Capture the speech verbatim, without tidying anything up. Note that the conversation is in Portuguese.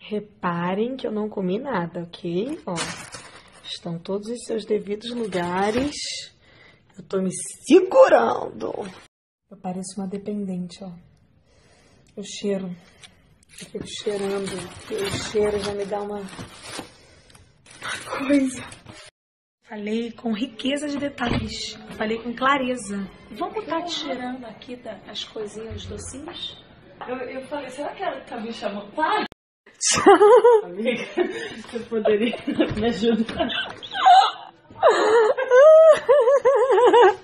Reparem que eu não comi nada, ok? Ó, estão todos os seus devidos lugares. Eu tô me segurando. Eu pareço uma dependente, ó. Eu cheiro. Eu fico cheirando. E o cheiro já me dá uma, uma coisa. Falei com riqueza de detalhes. Falei com clareza. Vamos estar te cheirando aqui da, as coisinhas, os docinhos? Eu, eu falei, será que ela tá me chamando? Para! Amiga, você poderia me ajudar?